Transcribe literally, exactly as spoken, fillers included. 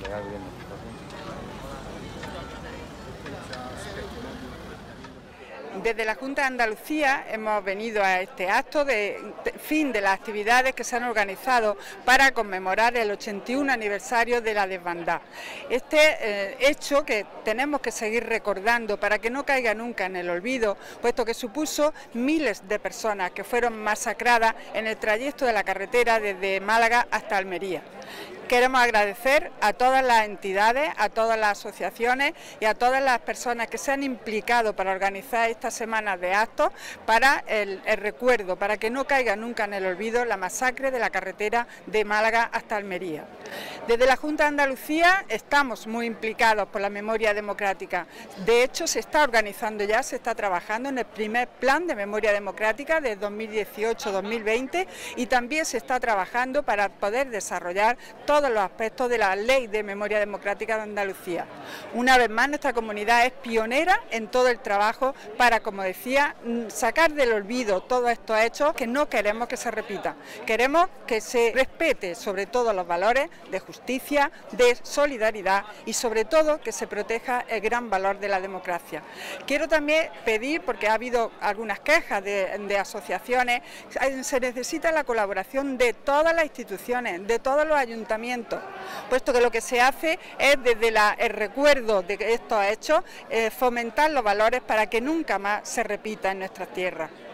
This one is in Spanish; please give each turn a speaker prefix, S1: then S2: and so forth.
S1: Desde la Junta de Andalucía hemos venido a este acto de fin de las actividades que se han organizado para conmemorar el ochenta y uno aniversario de la desbandada. Este eh, hecho que tenemos que seguir recordando para que no caiga nunca en el olvido, puesto que supuso miles de personas que fueron masacradas en el trayecto de la carretera desde Málaga hasta Almería. Queremos agradecer a todas las entidades, a todas las asociaciones y a todas las personas que se han implicado para organizar estas semanas de actos para el, el recuerdo, para que no caiga nunca en el olvido la masacre de la carretera de Málaga hasta Almería. Desde la Junta de Andalucía estamos muy implicados por la memoria democrática. De hecho, se está organizando ya, se está trabajando en el primer plan de memoria democrática de dos mil dieciocho a dos mil veinte y también se está trabajando para poder desarrollar todo todos los aspectos de la Ley de Memoria Democrática de Andalucía. Una vez más, nuestra comunidad es pionera en todo el trabajo para, como decía, sacar del olvido todos estos hechos que no queremos que se repitan. Queremos que se respete sobre todo los valores de justicia, de solidaridad y sobre todo que se proteja el gran valor de la democracia. Quiero también pedir, porque ha habido algunas quejas de, de asociaciones, se necesita la colaboración de todas las instituciones, de todos los ayuntamientos, puesto que lo que se hace es desde la, el recuerdo de estos hechos eh, fomentar los valores para que nunca más se repita en nuestras tierras.